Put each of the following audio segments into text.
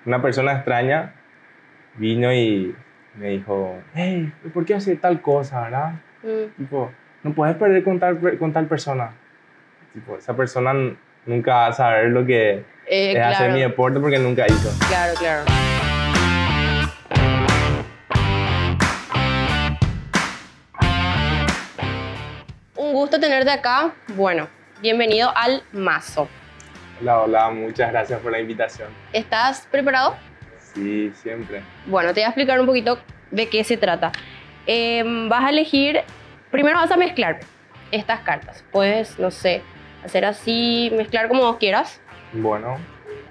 Una persona extraña vino y me dijo, hey, ¿por qué hacer tal cosa, verdad? Tipo, no puedes perder con tal persona. Tipo, esa persona nunca va a saber lo que es hacer mi deporte porque nunca hizo. Claro, claro. Un gusto tenerte acá. Bueno, bienvenido al Mazo. Hola, hola, muchas gracias por la invitación. ¿Estás preparado? Sí, siempre. Bueno, te voy a explicar un poquito de qué se trata. Vas a elegir, primero vas a mezclar estas cartas. Puedes, no sé, hacer así, mezclar como vos quieras. Bueno.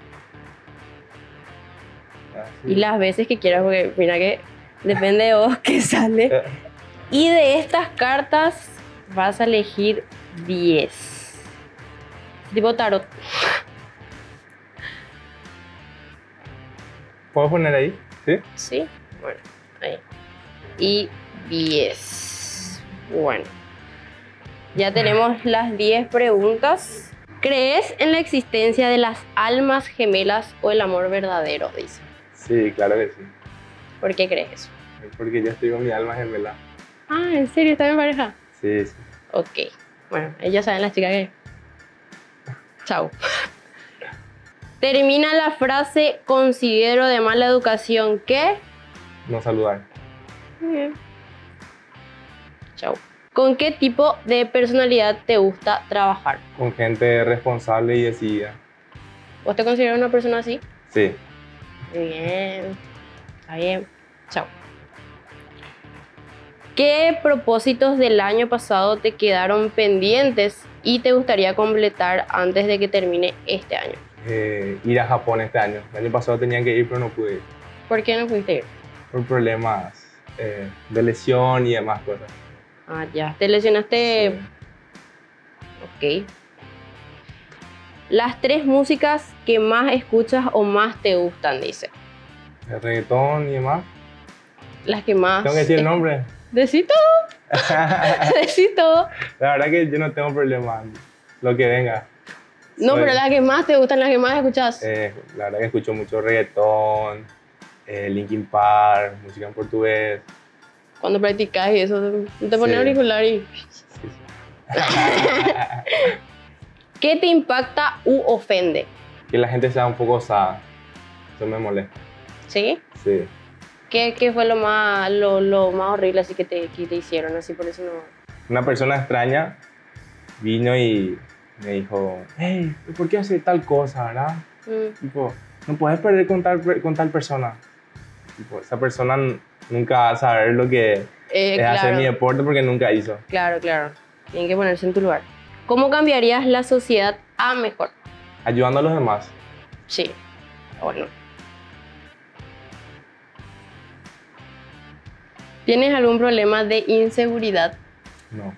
Así. Y las veces que quieras, porque mira que depende de vos qué sale. Y de estas cartas vas a elegir 10. Tipo tarot. ¿Puedo poner ahí? ¿Sí? Sí, bueno, ahí. Y 10. Bueno. Ya tenemos las 10 preguntas. ¿Crees en la existencia de las almas gemelas o el amor verdadero? Dice. Sí, claro que sí. ¿Por qué crees eso? Porque yo estoy con mi alma gemela. Ah, ¿en serio? ¿Estás en pareja? Sí, sí. Ok. Bueno, ellas saben las chicas que... Chau. Termina la frase, considero de mala educación que... No saludar. Muy bien. Chau. ¿Con qué tipo de personalidad te gusta trabajar? Con gente responsable y decidida. ¿Vos te consideras una persona así? Sí. Muy bien. Está bien. Chao. ¿Qué propósitos del año pasado te quedaron pendientes y te gustaría completar antes de que termine este año? Ir a Japón este año. El año pasado tenía que ir, pero no pude ir. ¿Por qué no pudiste ir? Por problemas de lesión y demás cosas. Ah, ya. ¿Te lesionaste? Sí. Ok. Las 3 músicas que más escuchas o más te gustan, dice. El reggaetón y demás. Las que más... ¿Tengo que decir el nombre? Decí todo. Decí todo. La verdad que yo no tengo problema. Lo que venga. No, pero las que más te gustan, las que más escuchas. La verdad que escucho mucho reggaetón, Linkin Park, música en portugués. Cuando practicas y eso, te pones auricular y... Sí. ¿Qué te impacta u ofende? Que la gente sea un poco osada. Eso me molesta. ¿Sí? Sí. ¿Qué fue lo más horrible así que te hicieron? Así por eso no... Una persona extraña vino y me dijo, hey, ¿por qué hacer tal cosa, verdad? Tipo, no puedes perder con tal persona. Tipo, esa persona nunca va a saber lo que es hacer mi deporte porque nunca hizo. Claro, claro. Tienen que ponerse en tu lugar. ¿Cómo cambiarías la sociedad a mejor? Ayudando a los demás. Sí. Bueno. ¿Tienes algún problema de inseguridad? No.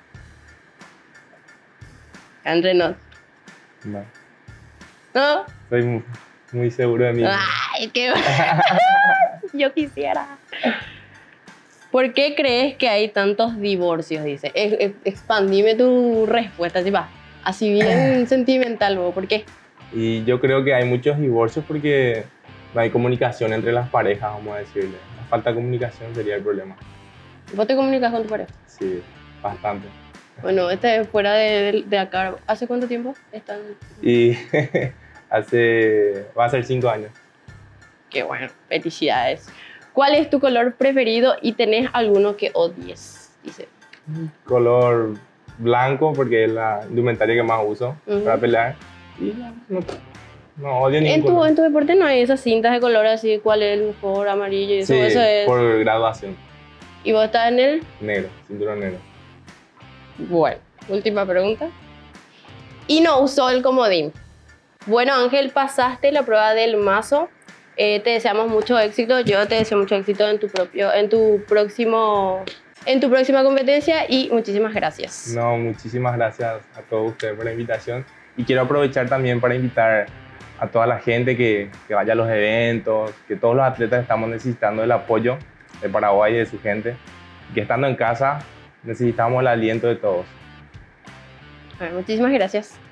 Entre nos. No. ¿No? Soy muy seguro de mí. ¡Ay, qué... Yo quisiera. ¿Por qué crees que hay tantos divorcios? Dice. Expandime tu respuesta, así va. Así bien sentimental, ¿por qué? Y yo creo que hay muchos divorcios porque no hay comunicación entre las parejas, vamos a decirle. La falta de comunicación sería el problema. ¿Vos te comunicas con tu pareja? Sí, bastante. Bueno, este es fuera de acá. ¿Hace cuánto tiempo están? Y va a ser 5 años. Qué bueno, felicidades. ¿Cuál es tu color preferido y tenés alguno que odies? Dice. Color blanco porque es la indumentaria que más uso para pelear. Y no odio ningún color. En tu deporte no hay esas cintas de color así, cuál es el mejor, amarillo y eso. Sí, eso es. Por graduación. ¿Y vos estás en el? Negro, cinturón negro. Bueno, última pregunta. Y no usó el comodín. Bueno, Ángel, pasaste la prueba del mazo. Te deseamos mucho éxito. Yo te deseo mucho éxito en tu próxima competencia y muchísimas gracias. No, muchísimas gracias a todos ustedes por la invitación. Y quiero aprovechar también para invitar a toda la gente que vaya a los eventos, que todos los atletas estamos necesitando el apoyo de Paraguay y de su gente. Y que estando en casa necesitamos el aliento de todos. Bueno, muchísimas gracias.